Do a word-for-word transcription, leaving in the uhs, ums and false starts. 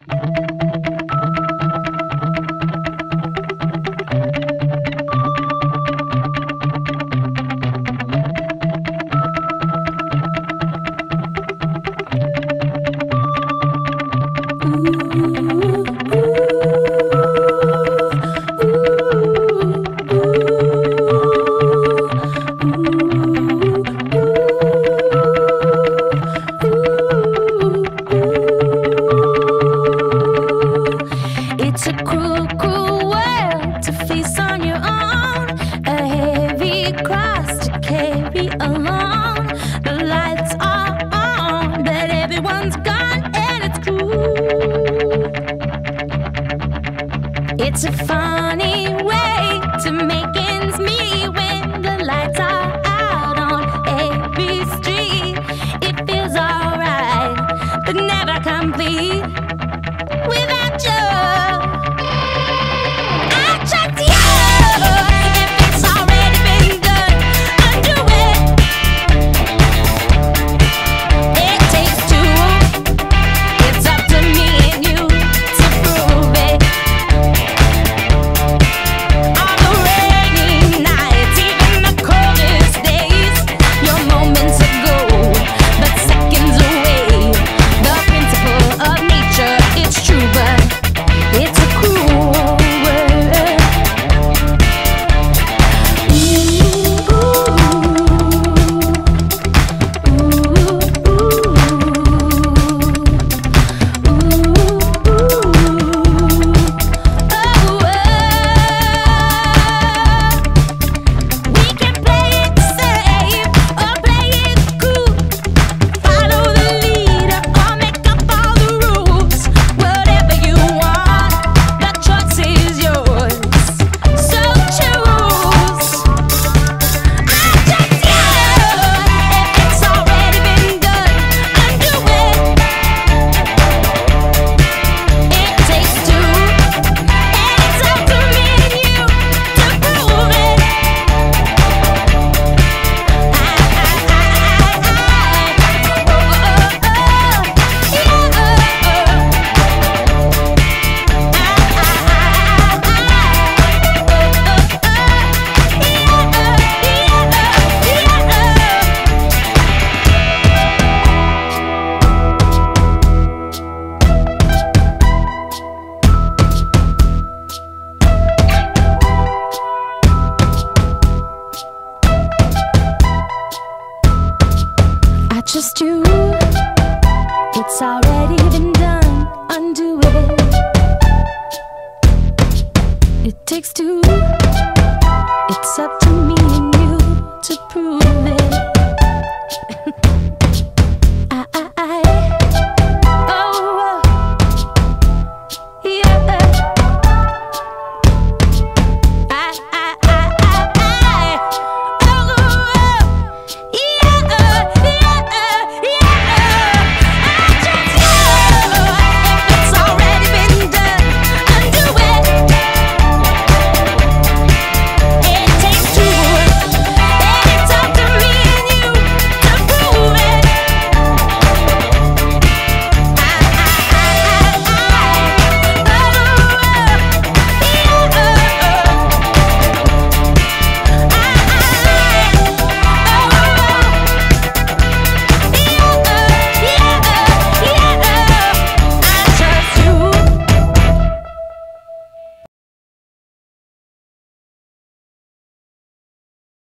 It's a cruel, cruel world to face on your own, a heavy cross to carry alone. The lights are on, but everyone's gone, and it's cruel. It's a funny way to make ends meet when the lights are out on every street. It feels alright, but never complete without you. Just you, it's already been done, undo it. It takes two, it's up to me and you to prove